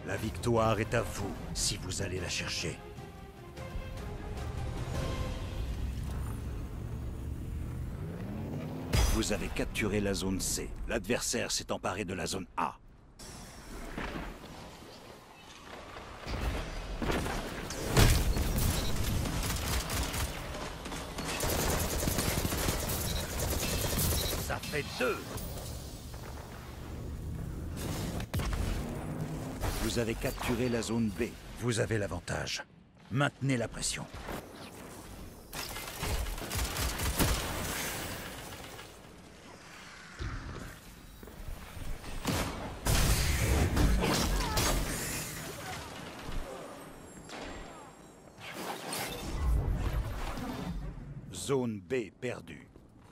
La victoire est à vous, si vous allez la chercher. Vous avez capturé la zone C. L'adversaire s'est emparé de la zone A. Ça fait 2. Vous avez capturé la zone B. Vous avez l'avantage. Maintenez la pression. Zone B perdue.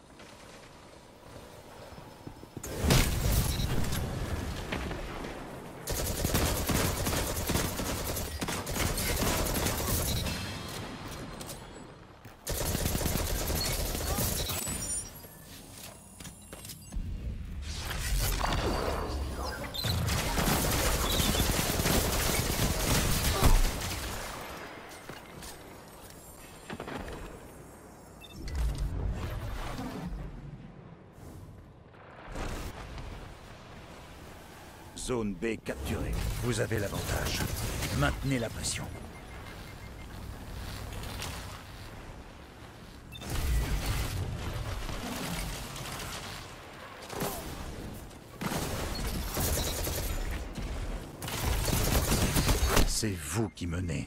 Zone B capturée. Vous avez l'avantage. Maintenez la pression. C'est vous qui menez.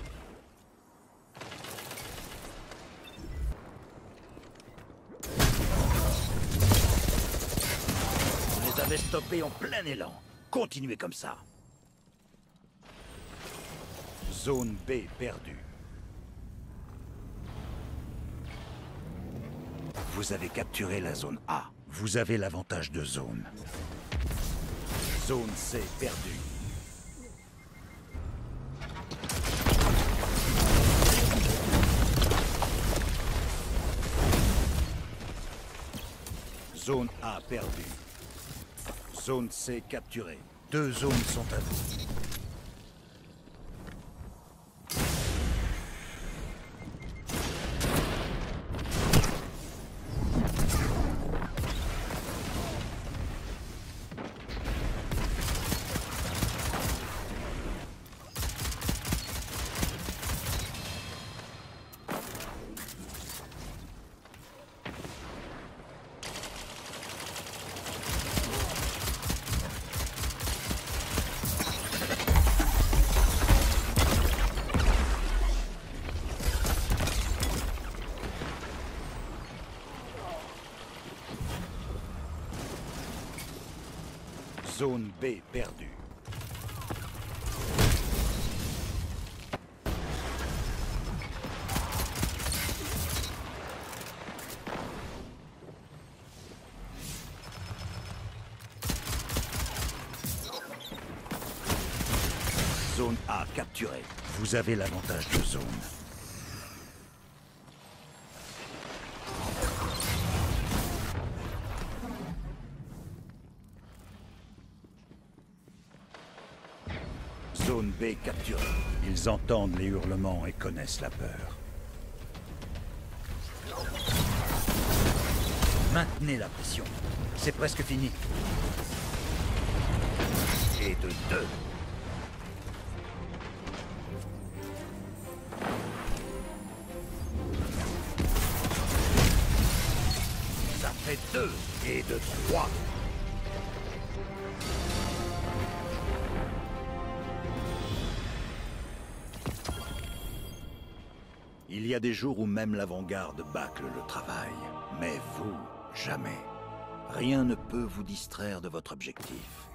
Vous les avez stoppés en plein élan. Continuez comme ça. Zone B perdue. Vous avez capturé la zone A. Vous avez l'avantage de zone. Zone C perdue. Zone A perdue. Zone C capturée. 2 zones sont à vous. Zone B perdue. Zone A capturée. Vous avez l'avantage de zone. Zone B capturée. Ils entendent les hurlements et connaissent la peur. Maintenez la pression. C'est presque fini. Et de 2. Ça fait 2. Et de 3. Il y a des jours où même l'avant-garde bâcle le travail. Mais vous, jamais. Rien ne peut vous distraire de votre objectif.